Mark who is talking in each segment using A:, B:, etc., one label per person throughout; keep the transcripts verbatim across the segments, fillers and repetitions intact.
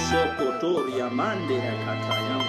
A: Sokotoria mandera kataya.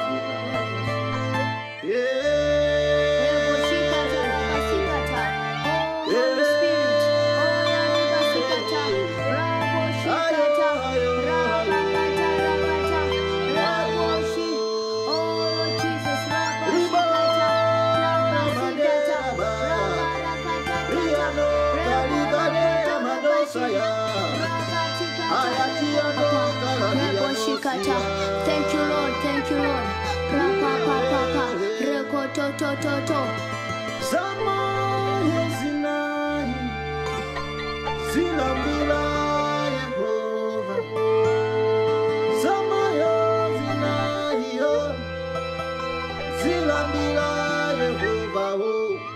B: Thank you, Lord. Thank you, Lord. Rapa papa papa. Reko to to to to.
C: Zama yezinai, zilambila Yehova. Zama yezinai yo, zilambila Yehova oh.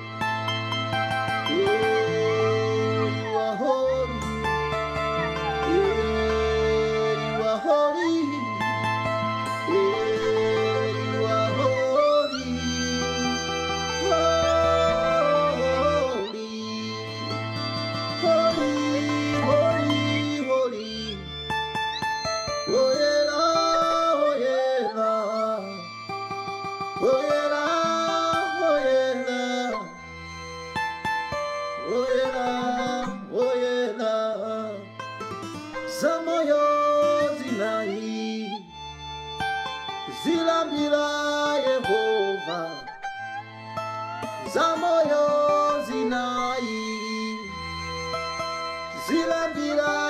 C: You are holy, you are holy. Zilambila Yehova, zamoyo zinai, zilambila